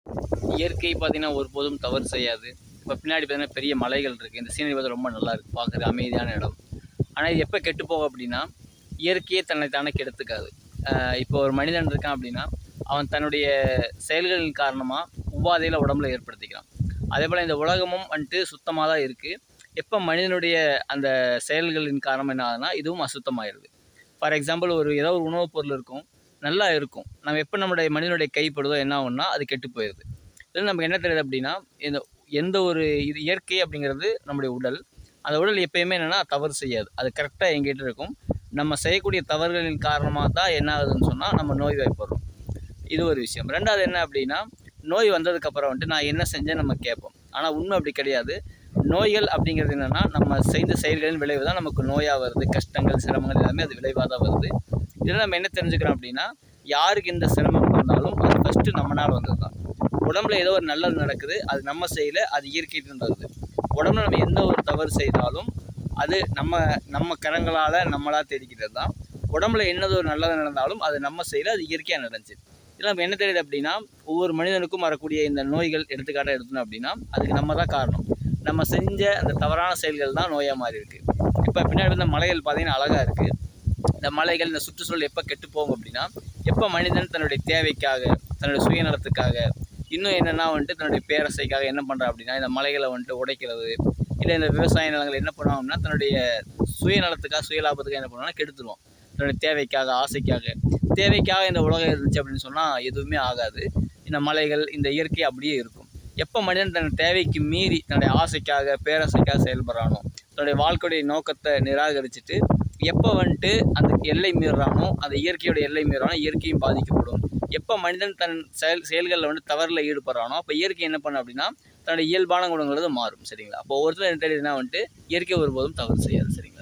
இயற்கை பார்த்தீங்கன்னா ஒருபோதும் தவறு செய்யாது. இப்போ பின்னாடி பார்த்தீங்கன்னா பெரிய மலைகள் இருக்குது. இந்த சீனரி பார்த்து ரொம்ப நல்லா இருக்குது, பார்க்குறது அமைதியான இடம். ஆனால் இது எப்போ கெட்டு போகும் அப்படின்னா, இயற்கையே தன்னை தானே கெடுத்துக்காது. இப்போ ஒரு மனிதன் இருக்கான் அப்படின்னா, அவன் தன்னுடைய செயல்களின் காரணமாக உபாதையில் உடம்புல ஏற்படுத்திக்கிறான். அதே போல் இந்த உலகமும் வந்துட்டு சுத்தமாக தான் இருக்குது. எப்போ மனிதனுடைய அந்த செயல்களின் காரணம் என்ன ஆகுதுன்னா, இதுவும் அசுத்தமாகிடுது. ஃபார் எக்ஸாம்பிள், ஏதோ ஒரு உணவுப் பொருள் இருக்கும், நல்லா இருக்கும். நம்ம எப்போ நம்மளுடைய மனிதனுடைய கைப்படுதோ என்ன ஆகும்னா அது கெட்டு போயிடுது. இதில் நமக்கு என்ன தெரியுது அப்படின்னா, எந்த ஒரு இது இயற்கை அப்படிங்கிறது நம்முடைய உடல். அந்த உடல் எப்பயுமே என்னென்னா தவறு செய்யாது. அது கரெக்டாக எங்கிட்ட இருக்கும். நம்ம செய்யக்கூடிய தவறுகளின் காரணமாக தான் என்ன ஆகுதுன்னு சொன்னால் நம்ம நோய்வாய்ப்படுறோம். இது ஒரு விஷயம். ரெண்டாவது என்ன அப்படின்னா, நோய் வந்ததுக்கப்புறம் வந்துட்டு நான் என்ன செஞ்சேன்னு நம்ம கேட்போம். ஆனால் உண்மை அப்படி கிடையாது. நோய்கள் அப்படிங்கிறது என்னென்னா, நம்ம செய்த செயல்களின் விளைவு தான் நமக்கு நோயாக வருது. கஷ்டங்கள், சிரமங்கள் எல்லாமே அது விளைவாக தான் வருது. இதில் நம்ம என்ன தெரிஞ்சுக்கிறோம் அப்படின்னா, யாருக்கு இந்த சிரமம் வந்தாலும் அது ஃபஸ்ட்டு நம்மளால் வந்தது தான். உடம்புல ஏதோ ஒரு நல்லது நடக்குது, அது நம்ம செய்யலை, அது இயற்கையிட்டு வருது. உடம்புல நம்ம எந்த ஒரு தவறு செய்தாலும் அது நம்ம கரங்களால் நம்மளாக தெரிக்கிறது தான். உடம்புல என்னது ஒரு நல்லது நடந்தாலும் அது நம்ம செய்யலை, அது இயற்கையாக நடந்துச்சு. இதில் நம்ம என்ன தெரியுது அப்படின்னா, ஒவ்வொரு மனிதனுக்கும் வரக்கூடிய இந்த நோய்கள் எடுத்துக்காட்டாக எடுத்தோம் அப்படின்னா அதுக்கு நம்ம தான் காரணம். நம்ம செஞ்ச அந்த தவறான செயல்கள் தான் நோயாக மாறி இருக்குது. இப்போ பின்னாடி இந்த மலைகள் பார்த்தீங்கன்னா அழகாக இருக்குது. இந்த மலைகள், இந்த சுற்றுச்சூழல் எப்போ கெட்டு போகும் அப்படின்னா, எப்போ மனிதன் தன்னுடைய தேவைக்காக, தன்னுடைய சுயநலத்துக்காக, இன்னும் என்னென்னா வந்துட்டு தன்னுடைய பேரசைக்காக என்ன பண்ணுறான் அப்படின்னா, இந்த மலைகளை வந்துட்டு உடைக்கிறது, இல்லை இந்த விவசாய நிலங்கள் என்ன பண்ணுவாங்க அப்படின்னா தன்னுடைய சுயநலத்துக்காக, சுயலாபத்துக்காக என்ன பண்ணுவாங்கன்னா கெடுத்துருவோம். தன்னுடைய தேவைக்காக, தேவைக்காக இந்த உலகம் இருந்துச்சு அப்படின்னு சொன்னால் எதுவுமே ஆகாது. இந்த மலைகள், இந்த இயற்கை அப்படியே இருக்கும். எப்போ மனிதன் தன் தேவைக்கு மீறி தன்னுடைய ஆசைக்காக, பேராசைக்காக செயல்படுறானோ, தன்னுடைய வாழ்க்கையுடைய நோக்கத்தை நிராகரிச்சுட்டு எப்போ வந்துட்டு அந்த எல்லை மீறுறானோ, அந்த இயற்கையோட எல்லை மீறானோ இயற்கையும் பாதிக்கப்படும். எப்போ மனிதன் தன் செயல்களில் வந்துட்டு தவறில் ஈடுபடுறானோ அப்போ இயற்கை என்ன பண்ணும் அப்படின்னா தன்னுடைய இயல்பான குணங்கிறது மாறும். சரிங்களா? அப்போ ஒவ்வொருத்தரும் என்ன தெரியுதுன்னா வந்துட்டு இயற்கை ஒருபோதும் தவறு செய்யாது. சரிங்களா?